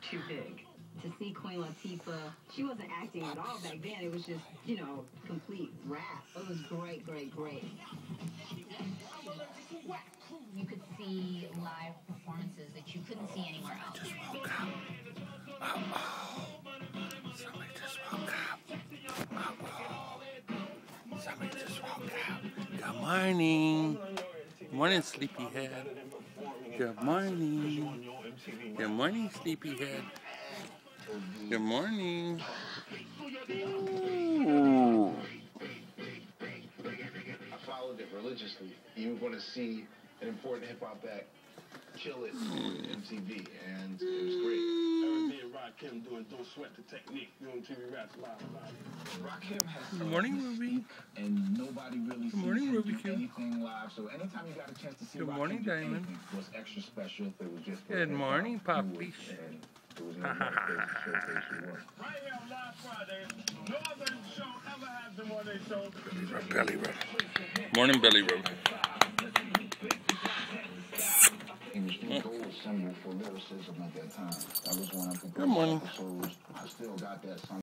too big. To see Queen Latifah, she wasn't acting at all back then. It was just, you know, complete rap. It was great, great, great. You could see live performances that you couldn't see anywhere else. Just woke up. Somebody just woke up. Somebody just woke up. Good morning. Good morning, sleepyhead. Good morning. Good morning, sleepyhead. Good morning. Ooh. I followed it religiously. You were going to see an important hip-hop act kill it on MTV, and it was great. Everything Rakim doing, don't sweat the technique. Doing TV raps live. Rakim has Good morning, Ruby. and nobody really Good morning, Ruby do Q. anything live. So anytime you got a chance to see Good Rakim morning, do Diamond. anything, it was extra special. It was just Good morning, puppies. It was another place to showcase your work. Right here on last Friday, no other show ever has been one of these shows. Belly rub. Morning, belly rub. It was the gold symbol for lyricism at that time. That was one of the Good morning. episodes. I still got that song.